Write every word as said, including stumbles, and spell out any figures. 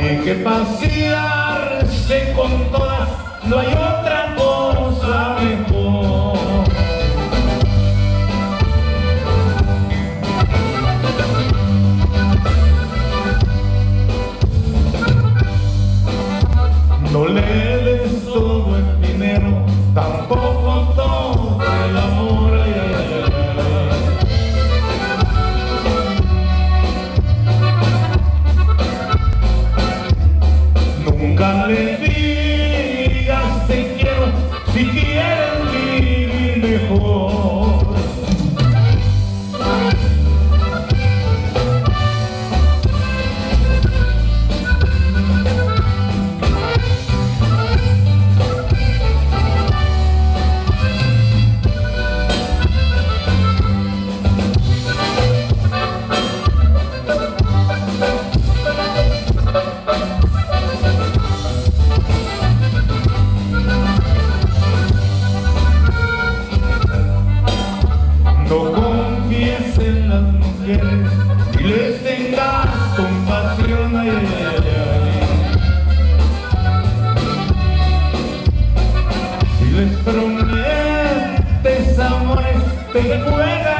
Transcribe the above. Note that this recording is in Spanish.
hay que pasearse con todas, no hay otra cosa mejor. No le des todo el dinero, tampoco todo el amor. Ay, ay, ay, ay. Nunca le digas te quiero si quieres vivir mejor. No confíes en las mujeres y les tengas compasión. Ay, ay, ay, ay. Si les prometes amores, te juegas